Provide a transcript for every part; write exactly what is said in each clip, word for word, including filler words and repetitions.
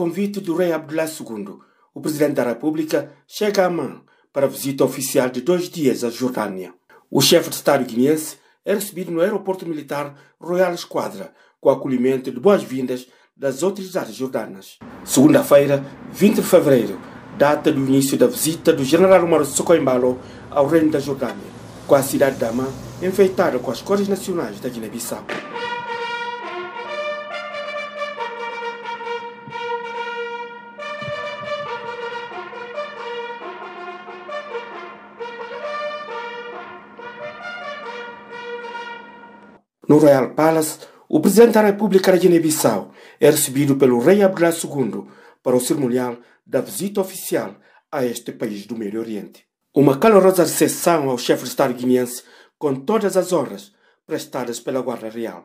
convite do rei Abdullah segundo, o presidente da República chega a Amman para a visita oficial de dois dias à Jordânia. O chefe de Estado guineense é recebido no aeroporto militar Royal Esquadra, com acolhimento de boas-vindas das autoridades jordanas. Segunda-feira, vinte de fevereiro, data do início da visita do general Umaru Sissoko Embalo ao reino da Jordânia, com a cidade de Amman enfeitada com as cores nacionais da Guiné-Bissau. No Royal Palace, o presidente da República da Guiné-Bissau é recebido pelo rei Abdullah segundo para o cerimonial da visita oficial a este país do Médio Oriente. Uma calorosa recepção ao chefe de Estado guineense com todas as honras prestadas pela Guarda Real.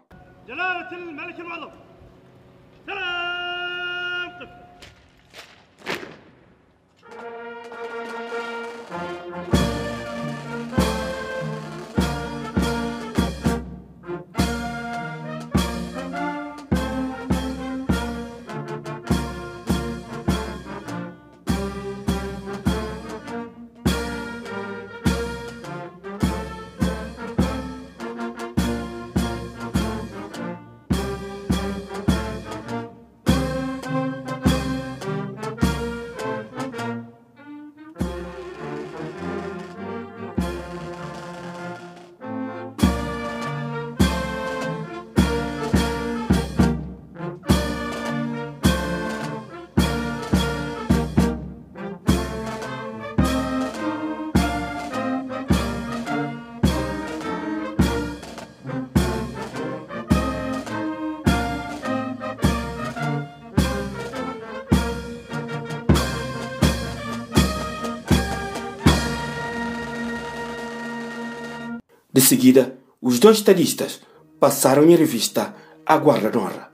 De seguida, os dois estadistas passaram em revista a Guarda de Honra.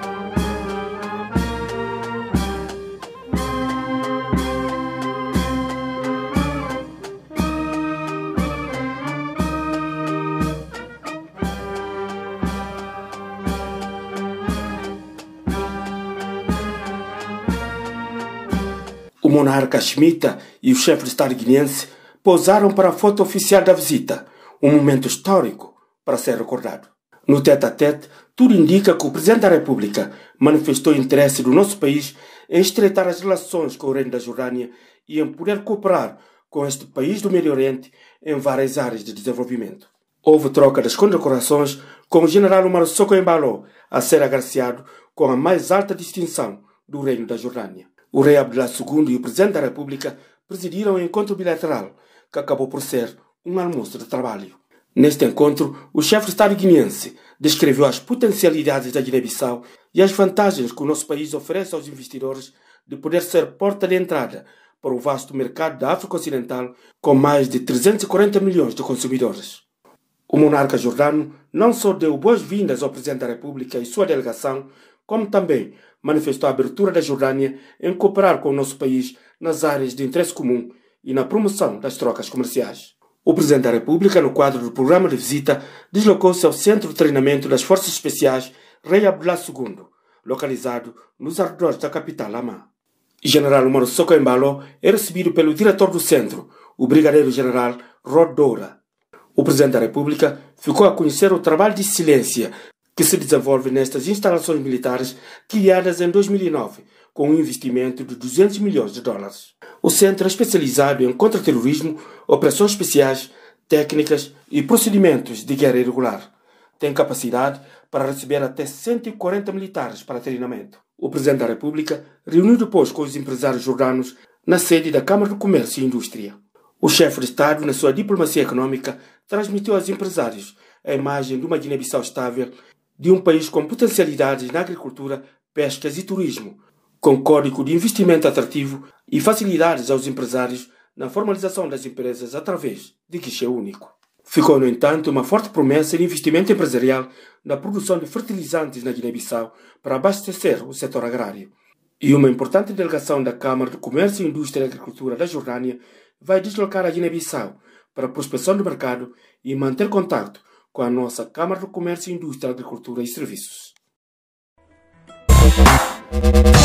O monarca Schmita e o chefe de Estado guineense pousaram para a foto oficial da visita, um momento histórico para ser recordado. No tete-a-tete, tudo indica que o Presidente da República manifestou interesse do nosso país em estreitar as relações com o Reino da Jordânia e em poder cooperar com este país do Médio Oriente em várias áreas de desenvolvimento. Houve troca das condecorações, com o general Umaru Sissoko Embalo a ser agraciado com a mais alta distinção do Reino da Jordânia. O rei Abdullah segundo e o Presidente da República presidiram um encontro bilateral que acabou por ser um almoço de trabalho. Neste encontro, o chefe de Estado guineense descreveu as potencialidades da Guiné-Bissau e as vantagens que o nosso país oferece aos investidores de poder ser porta de entrada para o vasto mercado da África Ocidental com mais de trezentos e quarenta milhões de consumidores. O monarca jordano não só deu boas-vindas ao Presidente da República e sua delegação, como também manifestou a abertura da Jordânia em cooperar com o nosso país nas áreas de interesse comum e na promoção das trocas comerciais. O Presidente da República, no quadro do programa de visita, deslocou-se ao Centro de Treinamento das Forças Especiais Rei Abdullah segundo, localizado nos arredores da capital Amman. General Umaru Sissoko Embalo é recebido pelo diretor do centro, o Brigadeiro-General Rod Doura. O Presidente da República ficou a conhecer o trabalho de excelência que se desenvolve nestas instalações militares criadas em dois mil e nove, com um investimento de duzentos milhões de dólares. O centro é especializado em contra-terrorismo, operações especiais, técnicas e procedimentos de guerra irregular. Tem capacidade para receber até cento e quarenta militares para treinamento. O Presidente da República reuniu depois com os empresários jordanos na sede da Câmara de Comércio e Indústria. O chefe de Estado, na sua diplomacia econômica, transmitiu aos empresários a imagem de uma Guiné-Bissau estável, de um país com potencialidades na agricultura, pescas e turismo, com código de investimento atrativo e facilidades aos empresários na formalização das empresas através de guichê único. Ficou, no entanto, uma forte promessa de investimento empresarial na produção de fertilizantes na Guiné-Bissau para abastecer o setor agrário. E uma importante delegação da Câmara de Comércio, Indústria e Agricultura da Jordânia vai deslocar a Guiné-Bissau para a prospecção do mercado e manter contato com a nossa Câmara de Comércio, Indústria, Agricultura e Serviços.